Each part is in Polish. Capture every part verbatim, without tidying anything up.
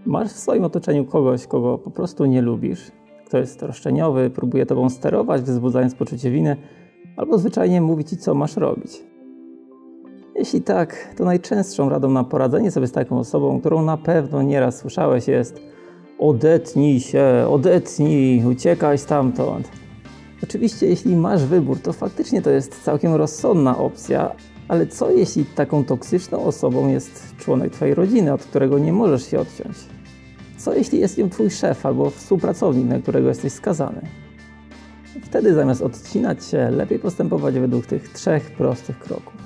Masz w swoim otoczeniu kogoś, kogo po prostu nie lubisz, kto jest roszczeniowy, próbuje tobą sterować, wzbudzając poczucie winy, albo zwyczajnie mówi ci, co masz robić. Jeśli tak, to najczęstszą radą na poradzenie sobie z taką osobą, którą na pewno nieraz słyszałeś, jest: odetnij się, odetnij, uciekaj stamtąd. Oczywiście, jeśli masz wybór, to faktycznie to jest całkiem rozsądna opcja, ale co jeśli taką toksyczną osobą jest członek twojej rodziny, od którego nie możesz się odciąć? Co jeśli jest nim twój szef albo współpracownik, na którego jesteś skazany? Wtedy zamiast odcinać się, lepiej postępować według tych trzech prostych kroków.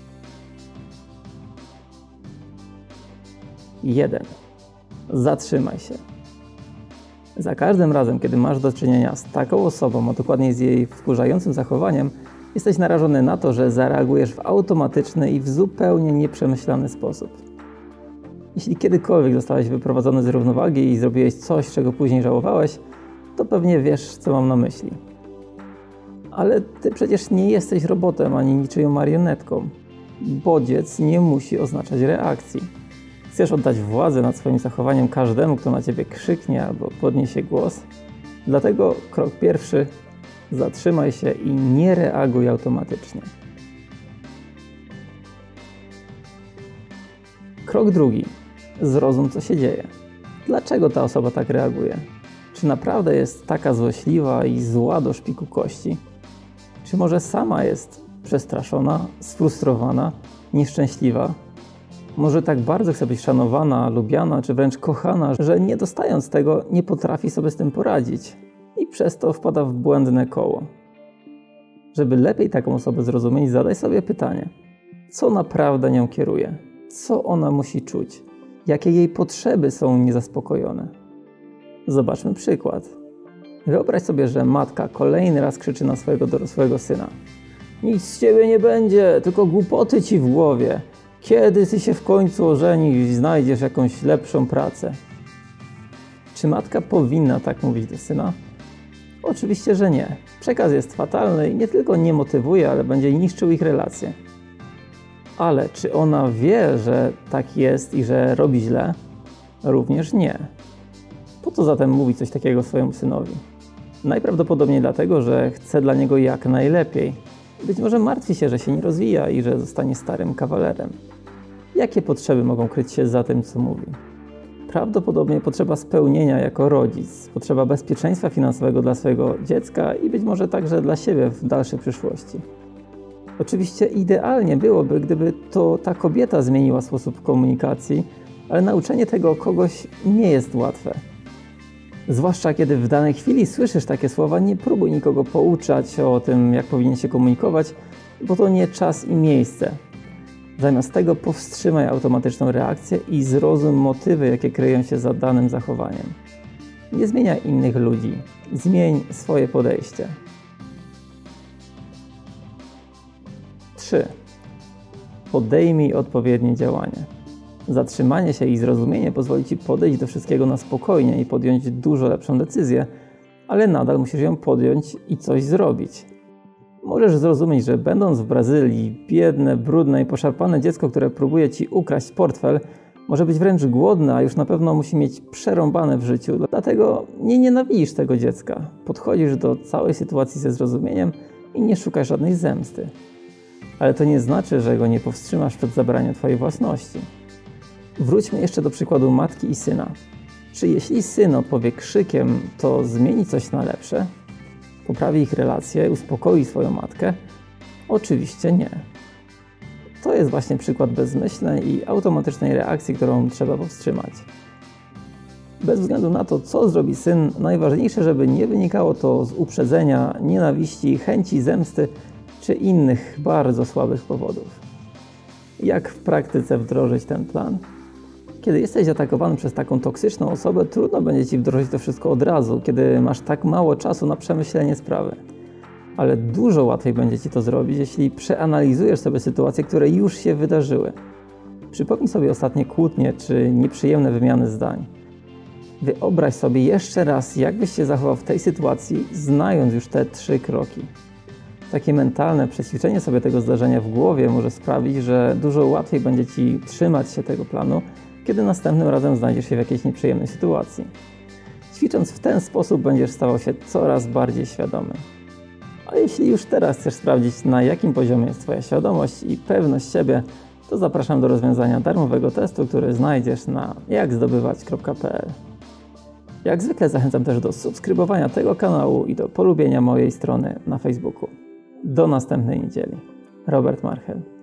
jeden. Zatrzymaj się. Za każdym razem, kiedy masz do czynienia z taką osobą, a dokładnie z jej wkurzającym zachowaniem, jesteś narażony na to, że zareagujesz w automatyczny i w zupełnie nieprzemyślany sposób. Jeśli kiedykolwiek zostałeś wyprowadzony z równowagi i zrobiłeś coś, czego później żałowałeś, to pewnie wiesz, co mam na myśli. Ale ty przecież nie jesteś robotem ani niczyją marionetką. Bodziec nie musi oznaczać reakcji. Chcesz oddać władzę nad swoim zachowaniem każdemu, kto na ciebie krzyknie albo podniesie głos? Dlatego krok pierwszy: zatrzymaj się i nie reaguj automatycznie. Krok drugi: zrozum, co się dzieje. Dlaczego ta osoba tak reaguje? Czy naprawdę jest taka złośliwa i zła do szpiku kości? Czy może sama jest przestraszona, sfrustrowana, nieszczęśliwa? Może tak bardzo chce być szanowana, lubiana, czy wręcz kochana, że nie dostając tego, nie potrafi sobie z tym poradzić i przez to wpada w błędne koło. Żeby lepiej taką osobę zrozumieć, zadaj sobie pytanie: co naprawdę nią kieruje? Co ona musi czuć? Jakie jej potrzeby są niezaspokojone? Zobaczmy przykład. Wyobraź sobie, że matka kolejny raz krzyczy na swojego dorosłego syna: nic z ciebie nie będzie, tylko głupoty ci w głowie. Kiedy ty się w końcu ożenisz i znajdziesz jakąś lepszą pracę? Czy matka powinna tak mówić do syna? Oczywiście, że nie. Przekaz jest fatalny i nie tylko nie motywuje, ale będzie niszczył ich relacje. Ale czy ona wie, że tak jest i że robi źle? Również nie. Po co zatem mówi coś takiego swojemu synowi? Najprawdopodobniej dlatego, że chce dla niego jak najlepiej. Być może martwi się, że się nie rozwija i że zostanie starym kawalerem. Jakie potrzeby mogą kryć się za tym, co mówi? Prawdopodobnie potrzeba spełnienia jako rodzic, potrzeba bezpieczeństwa finansowego dla swojego dziecka i być może także dla siebie w dalszej przyszłości. Oczywiście idealnie byłoby, gdyby to ta kobieta zmieniła sposób komunikacji, ale nauczenie tego kogoś nie jest łatwe. Zwłaszcza kiedy w danej chwili słyszysz takie słowa, nie próbuj nikogo pouczać o tym, jak powinien się komunikować, bo to nie czas i miejsce. Zamiast tego powstrzymaj automatyczną reakcję i zrozum motywy, jakie kryją się za danym zachowaniem. Nie zmieniaj innych ludzi, zmień swoje podejście. trzy. Podejmij odpowiednie działanie. Zatrzymanie się i zrozumienie pozwoli ci podejść do wszystkiego na spokojnie i podjąć dużo lepszą decyzję, ale nadal musisz ją podjąć i coś zrobić. Możesz zrozumieć, że będąc w Brazylii, biedne, brudne i poszarpane dziecko, które próbuje ci ukraść portfel, może być wręcz głodne, a już na pewno musi mieć przerąbane w życiu. Dlatego nie nienawidzisz tego dziecka. Podchodzisz do całej sytuacji ze zrozumieniem i nie szukasz żadnej zemsty. Ale to nie znaczy, że go nie powstrzymasz przed zabraniem twojej własności. Wróćmy jeszcze do przykładu matki i syna. Czy jeśli syn odpowie krzykiem, to zmieni coś na lepsze? Poprawi ich relacje, uspokoi swoją matkę? Oczywiście nie. To jest właśnie przykład bezmyślnej i automatycznej reakcji, którą trzeba powstrzymać. Bez względu na to, co zrobi syn, najważniejsze, żeby nie wynikało to z uprzedzenia, nienawiści, chęci zemsty czy innych bardzo słabych powodów. Jak w praktyce wdrożyć ten plan? Kiedy jesteś zaatakowany przez taką toksyczną osobę, trudno będzie ci wdrożyć to wszystko od razu, kiedy masz tak mało czasu na przemyślenie sprawy. Ale dużo łatwiej będzie ci to zrobić, jeśli przeanalizujesz sobie sytuacje, które już się wydarzyły. Przypomnij sobie ostatnie kłótnie czy nieprzyjemne wymiany zdań. Wyobraź sobie jeszcze raz, jak byś się zachował w tej sytuacji, znając już te trzy kroki. Takie mentalne przećwiczenie sobie tego zdarzenia w głowie może sprawić, że dużo łatwiej będzie ci trzymać się tego planu kiedy następnym razem znajdziesz się w jakiejś nieprzyjemnej sytuacji. Ćwicząc w ten sposób będziesz stawał się coraz bardziej świadomy. A jeśli już teraz chcesz sprawdzić, na jakim poziomie jest Twoja świadomość i pewność siebie, to zapraszam do rozwiązania darmowego testu, który znajdziesz na jak zdobywać kropka p l. Jak zwykle zachęcam też do subskrybowania tego kanału i do polubienia mojej strony na Facebooku. Do następnej niedzieli. Robert Marchel.